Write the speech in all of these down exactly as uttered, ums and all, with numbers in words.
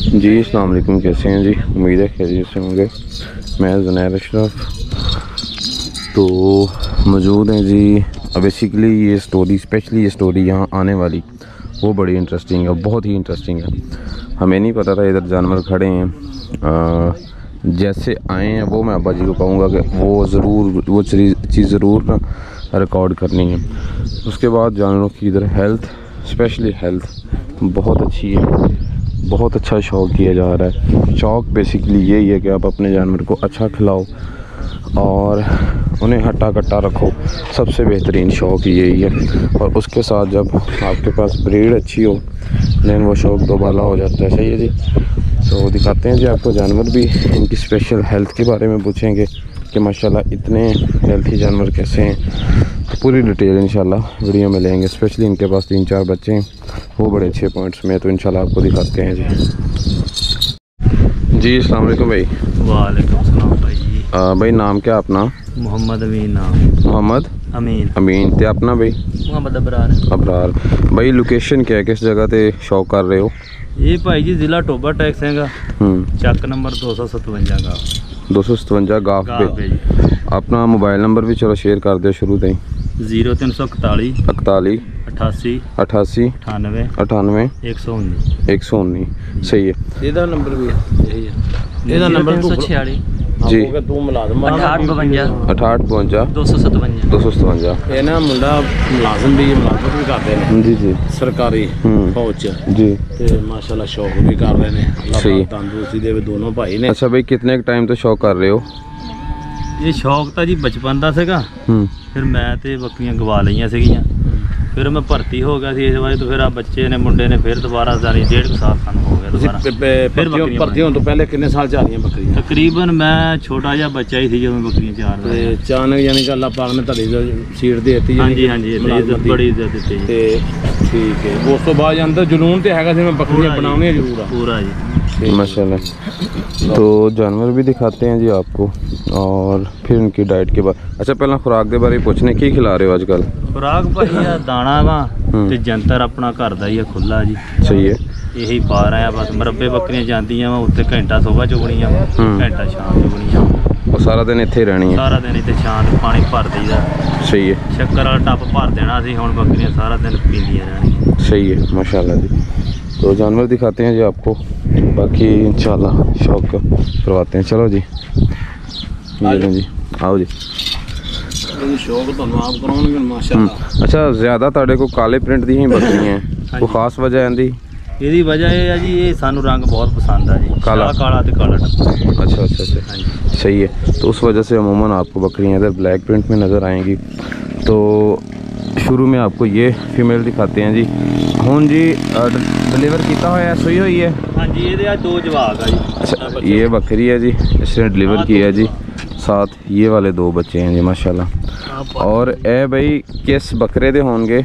जी अस्सलाम वालेकुम, कैसे हैं जी? उम्मीद है खैरियत से होंगे। मैं ज़ुनैर अशरफ तो मौजूद हैं जी। बेसिकली ये स्टोरी स्पेशली ये स्टोरी यहाँ आने वाली वो बड़ी इंटरेस्टिंग है, बहुत ही इंटरेस्टिंग है। हमें नहीं पता था इधर जानवर खड़े हैं। आ, जैसे आए हैं वो मैं अब्बा जी को कहूँगा कि वो ज़रूर वो चीज़ ज़रूर ना रिकॉर्ड करनी है। उसके बाद जानवरों की इधर हेल्थ स्पेशली हेल्थ बहुत अच्छी है, बहुत अच्छा शौक़ किया जा रहा है। शौक़ बेसिकली यही है कि आप अपने जानवर को अच्छा खिलाओ और उन्हें हट्टा कट्टा रखो, सबसे बेहतरीन शौक़ यही है। और उसके साथ जब आपके पास ब्रीड अच्छी हो देन वो शौक़ दोबारा हो जाता है। सही है जी। तो दिखाते हैं जी आपको जानवर भी, इनकी स्पेशल हेल्थ के बारे में पूछेंगे कि माशाल्लाह इतने हेल्थी जानवर कैसे हैं। तो पूरी डिटेल इंशाल्लाह वीडियो में लेंगे। स्पेशली इनके पास तीन चार बच्चे हैं, वो बड़े अच्छे पॉइंट्स में, तो इंशाल्लाह आपको दिखाते हैं जी। जी अस्सलाम वालेकुम भाई। वालेकुम सलाम भाई जी। आ, भाई नाम क्या अपना? मोहम्मद अमीन नाम। मोहम्मद अमीन अमीन ते अपना भाई? मोहम्मद अबरार। अबरार भाई। लोकेशन क्या है, किस जगह ते शौक कर रहे हो? ये भाई जी जिला टोबा टैक्स हैगा, चक नंबर दो सौ सतवंजा गाफ दो सौ सतवंजा गाफ पे। अपना मोबाइल नंबर भी चलो शेयर कर दो शुरू से। जीरो तीन सौ इकताली इकताली अठासी अठासी अठानवे अठानवे एक सौ उन्नीस एक सौ उन्नीस। सही है। ਇਹਦਾ ਨੰਬਰ ਵੀ यही है। ਇਹਦਾ ਨੰਬਰ तीन सौ छियालीस जी तू मुलाजम अठाठ बवंजा अठाठ बवंजा दो सौ सतवंजा दो सौ सतवंजा। ਇਹ ਨਾ ਮੁੰਡਾ ਮੁਲਾਜ਼ਮ ਵੀ ਮੁਲਾਜ਼ਮਤ ਵੀ ਕਰਦੇ ਨੇ जी जी ਸਰਕਾਰੀ ਫੌਜ ਚ जी। ਤੇ ਮਾਸ਼ਾਅੱਲਾ ਸ਼ੌਕ ਵੀ ਕਰ ਰਹੇ ਨੇ। ਅੱਲਾਹ सही। ਪਾਕ ਤੰਦਰੁਸਤੀ ਦੇਵੇ ਦੋਨੋਂ ਭਾਈ ਨੇ। अच्छा भाई कितने टाइम तो शौक कर रहे हो? ਇਹ ਸ਼ੌਕ ਤਾਂ ਜੀ ਬਚਪਨ ਦਾ ਸੀਗਾ। ਫਿਰ ਮੈਂ ਤੇ ਬੱਕਰੀਆਂ ਗਵਾ ਲਈਆਂ ਸੀਗੀਆਂ, ਫਿਰ ਮੈਂ ਭਰਤੀ ਹੋ ਗਿਆ ਸੀ ਇਸ ਵਾਰ। तो फिर आ बच्चे ने मुंडे ने फिर दोबारा जानी डेढ़ साल सानू हो गया दोबारा। फिर भर्ती होने तो पहले कितने साल चा रही बकरियां? तकरीबन मैं छोटा जिहा बच्चा ही थी जब मैं बकरियां चार ते अचानक यानी कि अल्लाह पाक ने तुहाडी सीट दे दी। हां जी हां जी, इज्जत बड़ी इज्जत दी ते ठीक है। उस तो बाद अंदर जुनून ते हैगा सी मैं बकरियां बनाऊंगी जरूर पूरा जी माशाल्लाह। तो जानवर भी दिखाते हैं जी आपको और फिर उनकी डाइट के बाद। अच्छा पहला खुराक के बारे पूछने की खिला रहे हो आजकल? खुराक भाई दाना वा ते जंतर अपना घर दा ही है खुला जी। सही है। यही पा रहे हैं बस। मरब्बे बकरियां जांदियां वा उत्ते घंटा सुबह चुगणियां घंटा शाम चुगणियां और सारा दिन इत्थे रहनी है? सारा दिन इत्थे शाम पानी भर दईदा। सही है। शक्कर वाला टप भर देना सी, हुण बकरियां सारा दिन पींदियां रहणियां। सही है माशाल्लाह जी। तो जानवर दिखाते हैं जी आपको, बाकी इंशाल्लाह शौक करवाते हैं। चलो जी ये जी आओ जी। शौक तो आप कराउणगे माशाल्लाह। अच्छा ज़्यादा तुहाडे को काले प्रिंट दी ही बकरियां हैं, कोई खास वजह है इहदी? ਇਹਦੀ वजह ਇਹ ਹੈ ਜੀ ਇਹ ਸਾਨੂੰ रंग बहुत पसंद है जी, काला काला ते काला टप्पा। अच्छा अच्छा अच्छा सही है। तो उस वजह से अमूमन आपको बकरियां इधर ब्लैक प्रिंट में नज़र आएंगी। तो शुरू में आपको ये फीमेल दिखाते हैं जी। हुण जी डिलीवर किया हुआ है, सुई हुई है? हाँ जी, ये दो जवाक है जी। अच्छा ये बकरी है जी, इसने डिलीवर किया है जी। साथ ये वाले दो बच्चे हैं जी माशाल्लाह। और ए भाई किस बकरे दे होंगे,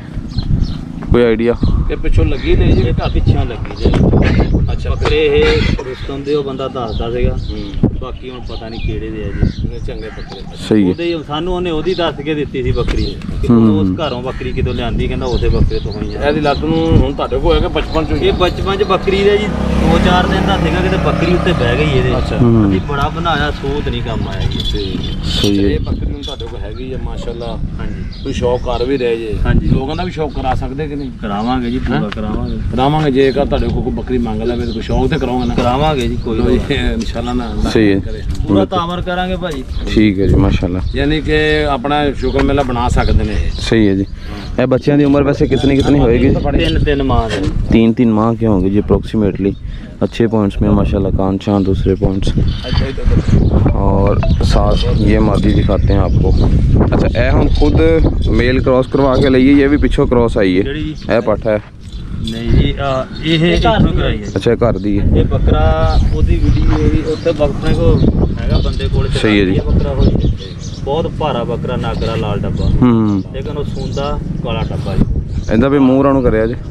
कोई आइडिया? ये पिछों लगी ने जी, पिछा लगी जी। अच्छा बकरे ये रुस्तम दे बंदा दसदा सीगा, बाकी हुण पता नहीं किहड़े दे है जी। चंगे बकरे सही है। ओदे सानू ओने ओदी दस के दित्ती सी बकरी, उस घरों बकरी कितों लिआंदी, कहंदा उसे बकरे तो होई है। ਇਹਦੀ ਲੱਤ ਨੂੰ ਹੁਣ ਤੁਹਾਡੇ ਕੋਲ ਹੈਗਾ ਬਚਪਨ ਚ? ਇਹ ਬਚਪਨ ਚ ਬੱਕਰੀ ਦੇ ਜੀ दो चार दिन ਦਾ ਸੀਗਾ ਕਿਤੇ ਬੱਕਰੀ ਉੱਤੇ ਬਹਿ ਗਈ ਇਹਦੇ। ਅੱਛਾ ਅਸੀਂ ਬੜਾ ਬਣਾਇਆ, ਸੂਤ ਨਹੀਂ ਕੰਮ ਆਇਆ ਜੀ। ਸਹੀ ਹੈ। ਇਹ ਬੱਕਰੀ ਨੂੰ ਤੁਹਾਡੇ ਕੋਲ ਹੈਗੀ ਹੈ ਮਾਸ਼ਾਅੱਲਾ। ਹਾਂਜੀ ਕੋਈ ਸ਼ੌਕ ਕਰ ਵੀ ਰਹੇ ਜੇ? ਹਾਂਜੀ ਲੋਕਾਂ ਦਾ ਵੀ ਸ਼ੌਕ ਕਰਾ ਸਕਦੇ ਕਿ ਨਹੀਂ? ਕਰਾਵਾਂਗੇ ਜੀ, ਪੂਰਾ ਕਰਾਵਾਂਗੇ ਕਰਾਵਾਂਗੇ। ਜੇਕਰ ਤੁਹਾਡੇ ਕੋਲ ਕੋਈ ਬੱਕਰੀ ਮੰਗ ਲਵੇ ਤਾਂ ਕੋਈ ਸ਼ੌਕ ਤੇ ਕਰਾਉਂਗੇ ਨਾ? ਕਰਾਵਾਂਗੇ ਜੀ ਕੋਈ ਇਨਸ਼ਾਅੱਲਾ ਨਾ। ਸਹੀ ਹੈ, ਪੂਰਾ ਤਾਮਰ ਕਰਾਂਗੇ ਭਾਜੀ। ठीक है जी माशाल्लाह। यानी कि अपना शुक्र मेला बना सकते हैं। सही है जी। ये बच्चों की उम्र वैसे कितनी कितनी होएगी? तीन तीन माह तीन तीन माह के होंगे जी अप्रोक्सीमेटली। अच्छे पॉइंट्स में माशाल्लाह, कान शान दूसरे पॉइंट्स। और साथ ये मादी दिखाते हैं आपको। अच्छा ए हम खुद मेल क्रॉस करवा के लिए, ये भी पिछों क्रॉस आई है? ए पठ है? नहीं जी ये घर कराई है। अच्छा घर दी है। ये बकरा ओदी वीडियो उत्ते बकरे को हैगा बंदे कोल। सही है जी। बकरा हो बहुत भारा बकरा, नागरा लाल डब्बा, लेकिन वो सूंदा काला डब्बा जी। इहदा भी मूंह राणू करया जी।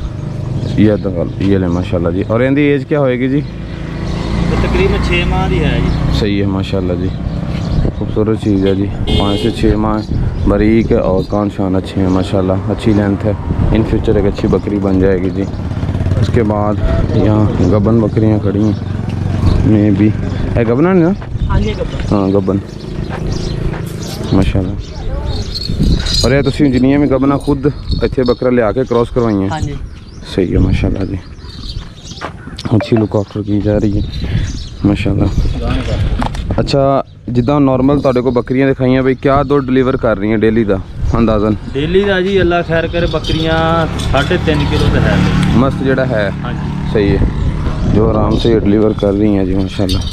ये ये ले माशाल्लाह जी। और इहदी एज क्या होएगी जी? तो तकरीबन छः माह की है जी। सही है माशाल्लाह जी, खूबसूरत चीज़ है जी। पाँच से छः माह बारीक है और कान शान अच्छे हैं माशाल्लाह, अच्छी लेंथ है। इन फ्यूचर एक अच्छी बकरी बन जाएगी जी। उसके बाद यहाँ गबन बकरियाँ खड़ी हैं, में भी है गबना ना, हाँ गबन माशाल्लाह। और ये तुम जिन्नियां भी गबना खुद इतने बकरा लिया के क्रॉस करवाई हैं? सही है माशाल्लाह जी, अच्छी लुक आफ्टर की जा रही है माशाल्लाह। अच्छा जिदा नॉर्मल तुहाडे को बकरियां दिखाइयां बई, क्या दो डिलीवर कर रही हैं डेली का अंदाजन? डेली का जी अल्लाह खैर करे बकरियां साढ़े तीन किलो तो है मस्त जड़ा है। हाँ जी सही है, जो आराम से डिलीवर कर रही हैं जी माशाल्लाह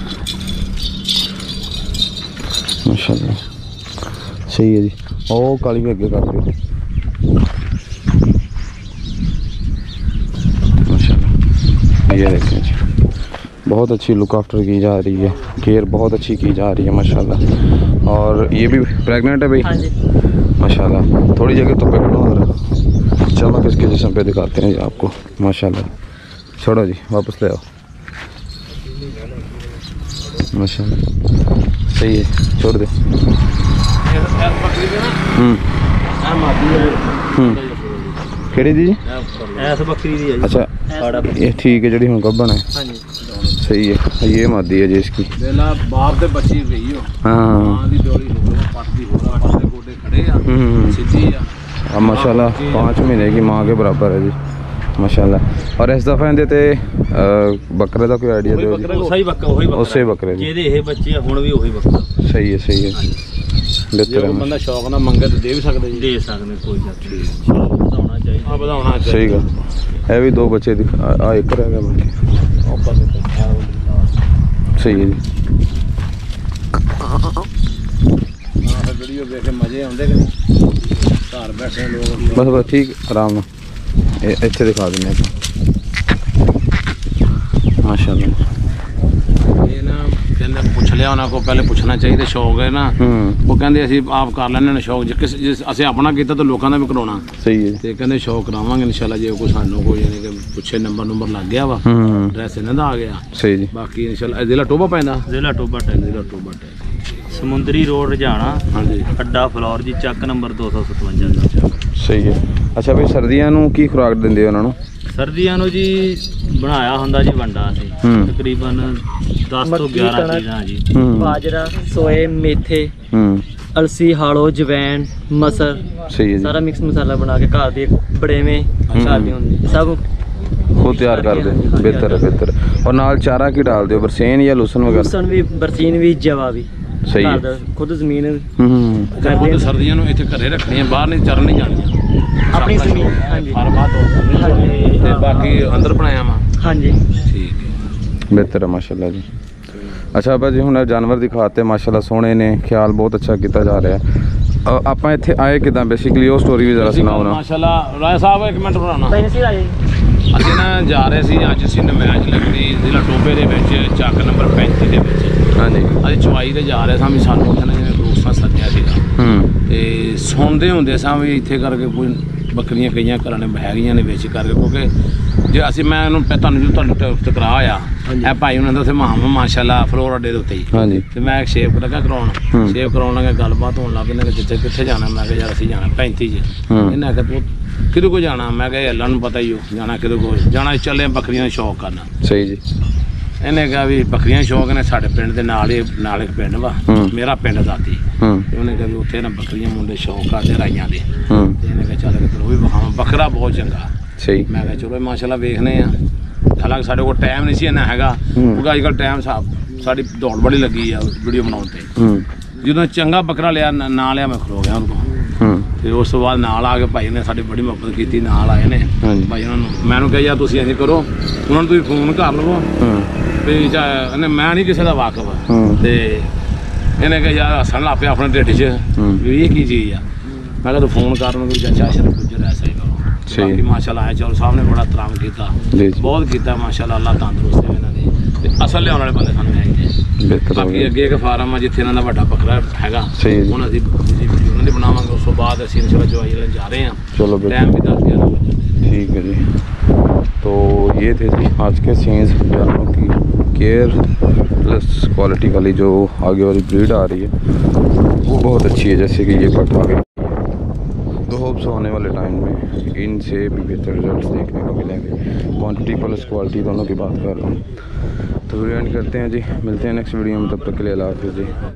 माशाल्लाह। सही है जी, ओ काली भी अगे कर दो माशाल्लाह। ये देखें जी, बहुत अच्छी लुक आफ्टर की जा रही है, केयर बहुत अच्छी की जा रही है माशाल्लाह। और ये भी प्रेग्नेंट है भाई? हाँ जी माशाल्लाह। थोड़ी जगह तो पकड़ो जरा, चमक इसके जिस्म पे दिखाते हैं जी आपको माशाल्लाह। छोड़ो जी, वापस ले आओ माशाल्लाह। सही है, छोड़ दे। हम्म हम्म केड़ी दी? ऐस बकरी दी है जी। अच्छा ये ठीक है, जड़ी हुण गब्बन है। हाँ जी सही है, ये मादी है जी इसकी। बाप दे बच्ची गई हो, हाँ मां दी जोड़ी हो गई, पट दी हो रहा, पट दे गोडे खड़े आ, हम्म सीधी आ। अब माशाल्लाह पाँच महीने की माँ के बराबर है जी माशाल्लाह। और इस दफ़ा इहदे ते बकरे का कोई आइडिया दो? सही बक्का वही बकरा उसे बकरे दी। ਜਿਹਦੇ ਇਹ ਬੱਚੇ ਆ ਹੁਣ ਵੀ ਉਹੀ ਬੱਕਰਾ। सही है सही है, ਜੇ बेहतर ਕੋਈ है ਬੰਦਾ ਸ਼ੌਕ ਨਾਲ ਮੰਗੇ ਤਾਂ ਦੇ ਵੀ ਸਕਦੇ ਜੀ। ਦੇ ਸਕਦੇ ਕੋਈ ਗੱਲ ਨਹੀਂ, ਸ਼ੌਕ ਵਧਾਉਣਾ ਚਾਹੀਦਾ। ਆ ਵਧਾਉਣਾ ਚਾਹੀਦਾ। सही गल है भी, दो बच्चे दिख आ एक रह गया बाकी। सही है जी, ਹਾਂ ਫਿਰ ਵੀਡੀਓ ਵੇਖ ਕੇ ਮਜ਼ੇ ਆਉਂਦੇ ਕਿ ਨਹੀਂ? ਘਰ ਬੈਠੇ ਲੋਕ बस बस ठीक आराम नाल इत्थे दिखा दें माशाल्लाह। ਇਹ ਨਾ ਕਹਿੰਦੇ ਪੁੱਛ ਲਿਆ ਉਹਨਾਂ ਕੋ, ਪਹਿਲੇ ਪੁੱਛਣਾ ਚਾਹੀਦਾ ਸ਼ੌਕ ਹੈ ਨਾ। हम्म ਉਹ ਕਹਿੰਦੇ ਅਸੀਂ ਆਪ ਕਰ ਲੈਣੇ ਨੇ ਸ਼ੌਕ, ਜੇ ਕਿਸੇ ਜੇ ਅਸੀਂ ਆਪਣਾ ਕੀਤਾ ਤਾਂ ਲੋਕਾਂ ਦਾ ਵੀ ਕਰਾਉਣਾ। सही है। ਤੇ ਕਹਿੰਦੇ ਸ਼ੌਕ ਕਰਾਵਾਂਗੇ ਇਨਸ਼ਾਅੱਲਾ, ਜੇ ਕੋਈ ਸਾਨੂੰ ਕੋਈ ਯਾਨੀ ਕਿ ਪੁੱਛੇ ਨੰਬਰ ਨੰਬਰ ਲੱਗ ਗਿਆ ਵਾ, हम्म ਐਡਰੈਸ ਇਹਨਾਂ ਦਾ ਆ ਗਿਆ, सही जी। ਬਾਕੀ ਇਨਸ਼ਾਅੱਲਾ ਜ਼ਿਲ੍ਹਾ ਟੋਬਾ ਪੈਂਦਾ। ਜ਼ਿਲ੍ਹਾ ਟੋਬਾ ਟੈਕ, ਜ਼ਿਲ੍ਹਾ ਟੋਬਾ ਟੈਕ। ਸਮੁੰਦਰੀ ਰੋਡ ਰਜਾਣਾ, ਹਾਂਜੀ ਅੱਡਾ ਫਲੋਰ ਜੀ, ਚੱਕ ਨੰਬਰ ਦੋ ਸੌ ਸਤਵੰਜਾ ਦਾ। सही है। अच्छा भाई सर्दियां नू की खुराक दिंदे हो उन्हां नू? ਸਰਦੀਆਂ ਨੂੰ ਜੀ ਬਣਾਇਆ ਹੁੰਦਾ ਜੀ ਵੰਡਾ ਅਸੀਂ, ਹੂੰ। ਤਕਰੀਬਨ ਦਸ ਤੋਂ ਮੱਕੀ, ਗਿਆਰਾਂ ਕਣਕ। ਚੀਜ਼ਾਂ ਜੀ। हम्म बाजरा सोए मेथे हम्म अलसी हाड़ो जवैन मसर सही है जी, सारा मिक्स मसाला बना के घर दे बड़ेवें घर दी होंदी सब खुद तैयार कर दे। बेहतर है बेहतर है। और नाल चारा की डाल दो, बरसेन या लूसन वगैरह? लूसन भी बरसीन भी जवा भी सही है। घर दा खुद जमीन हम्म ਕਰਦੇ ਉਹ ਸਰਦੀਆਂ ਨੂੰ ਇੱਥੇ ਘਰੇ ਰੱਖਣੀਆਂ, ਬਾਹਰ ਨਹੀਂ ਚਰਨ ਨਹੀਂ ਜਾਣੀਆਂ। ਆਪਣੀ ਜ਼ਮੀਨ ਹਾਂਜੀ ਹਰ ਬਾਤ ਹੋ ਤੇ ਬਾਕੀ ਅੰਦਰ ਬਣਾਇਆ ਵਾ। ਹਾਂਜੀ ਠੀਕ ਹੈ। बेहतर है माशाल्लाह जी। अच्छा भाजी हुण जानवर दिखाते माशाल्लाह सोहणे ने, ख्याल बहुत अच्छा किया जा रहा है। ਆਪਾਂ ਇੱਥੇ ਆਏ ਕਿਦਾਂ ਬੇਸਿਕਲੀ ਉਹ ਸਟੋਰੀ ਵੀ ਜ਼ਰਾ ਸੁਣਾਓ ਨਾ। ਮਾਸ਼ਾਅੱਲਾ ਰਾਏ ਸਾਹਿਬ ਇੱਕ ਮਿੰਟ ਬਣਾਉਣਾ। ਪੈਸੇ ਆਏ ਅਸੀਂ ਨਾ ਜਾ ਰਹੇ ਸੀ, ਅੱਜ ਅਸੀਂ ਨਮਾਜ਼ ਲੱਗਣੀ ਜ਼ਿਲ੍ਹਾ ਟੋਬੇ ਦੇ ਵਿੱਚ, ਚੱਕ ਨੰਬਰ ਪੈਂਤੀ ਦੇ ਵਿੱਚ। ਹਾਂਜੀ ਅਸੀਂ ਚੁਆਈ ਤੇ ਜਾ ਰਹੇ ਸਾਂ, ਵੀ ਸਾਨੂੰ ਉੱਥੇ ਨਾ ਜਿਵੇਂ ਦੋਸਤਾਂ ਸੱਦਿਆ ਸੀਗਾ, ਹੂੰ ਤੇ ਸੁਣਦੇ ਹੁੰਦੇ ਸਾਂ ਵੀ ਇੱਥੇ ਕਰਕੇ ਕੋਈ ਬੱਕਰੀਆਂ ਕਈਆਂ ਘਰਾਂ ਨੇ ਬਹਿ ਗਈਆਂ ਨੇ ਵਿੱਚ ਕਰਕੇ, ਕਿਉਂਕਿ ਜੇ ਅਸੀਂ ਮੈਂ ਉਹਨੂੰ ਪੈ- ਤੁਹਾਨੂੰ ਜੋ ਤੁਹਾਨੂੰ ਟ- ਟਕਰਾ ਆ ਇਹ ਭਾਈ ਉਹਨਾਂ ਦਾ ਉੱਥੇ ਮਾਮਾ ਮਾਸ਼ਾਅੱਲਾ ਫਲੋਰ ਅੱਡੇ ਦੇ ਉੱਤੇ ਹੀ, ਹਾਂਜੀ ਤੇ ਮੈਂ ਸ਼ੇਪ ਲੱਗਾ ਕਰਾਉਣ, ਹੂੰ। ਸ਼ੇਪ ਕਰਾਉਣ ਲੱਗਾ, ਗੱਲਬਾਤ ਹੋਣ ਲੱਗ ਪਈ। ਇਹਨਾਂ ਜਿੱਥੇ ਕਿੱਥੇ ਜਾਣਾ, ਮੈਂ ਕਿਹਾ ਯਾਰ ਅਸੀਂ ਜਾਣਾ ਪੈਂਤੀ 'ਚ। ਹੂੰ ਇਹਨਾਂ ਆਖਿਆ ਤੂੰ ਕਿਹਦੇ ਕੋਲ ਜਾਣਾ, ਮੈਂ ਕਿਹਾ ਅੱਲਾ ਨੂੰ ਪਤਾ ਹੀ ਹੋ ਜਾਣਾ ਕਿਹਦੇ ਕੋਲ ਜਾਣਾ, ਚੱਲੇ ਬੱਕਰੀਆਂ ਦਾ ਸ਼ੌਕ ਕਰਨਾ। ਸਹੀ ਜੀ। ਇਹਨੇ ਕਿਹਾ ਵੀ ਬੱਕਰੀਆਂ ਸ਼ੌਕ ਨੇ, ਸਾਡੇ ਪਿੰਡ ਦੇ ਨਾਲ ਹੀ ਨਾਲ ਇੱਕ ਪਿੰਡ ਵਾ, ਹੂੰ। ਮੇਰਾ ਪਿੰਡ ਦਾਤੀ, ਹੂੰ ਤੇ ਉਹਨੇ ਕਿਹਾ ਵੀ ਉੱਥੇ ਨਾ ਬੱਕਰੀਆਂ ਮੁੰਡੇ ਸ਼ੌਕ ਕਰਦੇ ਰਾਈਆਂ ਦੇ, ਹੂੰ ਤੇ ਇਹਨੇ ਕਿਹਾ ਚੱਲ ਉਹ ਵੀ ਵਿਖਾਵਾਂ, ਬੱਕਰਾ ਬਹੁਤ ਚੰਗਾ। ਸਹੀ ਮੈਂ ਕਿਹਾ ਚਲੋ ਮਾਸ਼ਾਅੱਲਾ ਵੇਖਨੇ ਆ। ਹਾਲਾਂਕਿ ਸਾਡੇ ਕੋਲ ਟਾਈਮ ਨਹੀਂ ਸੀ ਇੰਨਾ ਹੈਗਾ, ਹੂੰ। ਕਿਉਂਕਿ ਅੱਜ ਕੱਲ੍ਹ ਟਾਈਮ ਸਾਹਿਬ ਸਾਡੀ ਦੌੜ ਬੜੀ ਲੱਗੀ ਆ ਵੀਡੀਓ ਬਣਾਉਣ ਤੇ। ਹੂੰ ਜਦੋਂ ਚੰਗਾ ਬੱਕਰਾ ਲਿਆ ਨਾ ਨਾ ਲਿਆ, ਮੈਂ ਖਲੋ ਗਿਆ ਉਹਦੇ ਕੋਲ, ਹੂੰ ਤੇ ਉਸ ਤੋਂ ਬਾਅਦ ਨਾਲ ਆ ਕੇ ਭਾਈ ਨੇ ਸਾਡੀ ਬੜੀ ਮੁਹੱਬਤ ਕੀਤੀ, ਨਾਲ ਆਏ ਨੇ ਹਾਂਜੀ। ਭਾਈ ਉਹਨਾਂ ਨੂੰ। ਮੈਨੂੰ ਕਿਹਾ ਯਾਰ ਤੁਸੀਂ ਅਸੀਂ ਕਰੋ, ਉਹਨਾਂ ਨੂੰ ਤੁਸੀਂ ਫੋਨ ਕਰ ਲਵੋ ਹੂੰ ਵੀ ਚਾ ਇਹਨੇ, ਮੈਂ ਨਹੀਂ ਕਿਸੇ ਦਾ ਵਾਕਫ, ਹੂੰ। ਤੇ ਇਹਨੇ ਕਿਹਾ ਯਾਰ ਹੱਸਣ ਲੱਗ ਪਿਆ ਆਪਣੇ ਢਿੱਡ 'ਚ ਹੂੰ। ਵੀ ਇਹ ਕੀ ਚੀਜ਼ ਆ। ਮੈਂ ਕਿਹਾ ਤੂੰ ਫੋਨ ਕਰ ਉਹਨੂੰ, ਕੋਈ ਚਾਚਾ ਅਸ਼ਰਫ ਗੁੱਜਰ ਐਸਾ ਹੀ ਕਰੋ। ਸਹੀ। ਬਾਕੀ ਮਾਸ਼ਾਅੱਲਾ ਆਇਆ ਚੌਲ ਸਾਹਿਬ ਨੇ ਬੜਾ ਇਤਰਾਮ ਕੀਤਾ, ਜੀ ਜੀ ਬਹੁਤ ਕੀਤਾ ਮਾਸ਼ਾਅੱਲਾ, ਅੱਲਾਹ ਤੰਦਰੁਸਤ ਹੈ ਇਹਨਾਂ ਦੀ, ਤੇ ਅਸਲ ਲਿਆਉਣ ਵਾਲੇ ਬੰਦੇ ਸਾਨੂੰ ਚਾਹੀਦੇ। ਬਿਹਤਰ ਹੋ ਬਾਕੀ ਗਿਆ। ਅੱਗੇ ਇੱਕ ਫਾਰਮ ਆ ਜਿੱਥੇ ਇਹਨਾਂ ਦਾ ਵੱਡਾ ਬੱਕਰਾ ਹੈਗਾ, ਸਹੀ ਹੈ ਜੀ। ਹੁਣ ਅਸੀਂ ਜੀ ਉਹਨਾਂ ਦੀ ਬਣਾਵਾਂਗੇ। ਉਸ ਤੋਂ ਬਾਅਦ ਅਸੀਂ ਇਨਸ਼ਾਅੱਲਾ ਚਵਾਈ ਲੈਣ ਜਾ ਰਹੇ ਹਾਂ, चलो बेहतर ਟਾਈਮ ਵੀ दस ग्यारह बजे। ठीक है जी। तो ये थे जी आज के सीन्स जानवरों की केयर प्लस क्वालिटी वाली जो आगे वाली ब्रीड आ रही है वो बहुत अच्छी है, जैसे कि ये पट आ गई तो होप्स आने वाले टाइम में इनसे भी बेहतर रिजल्ट्स देखने को मिलेंगे। क्वांटिटी प्लस क्वालिटी दोनों की बात कर रहा हूँ। तो वीडियो एंड करते हैं जी, मिलते हैं नेक्स्ट वीडियो में, तब तक के लिए अल्लाह हाफिज़ जी।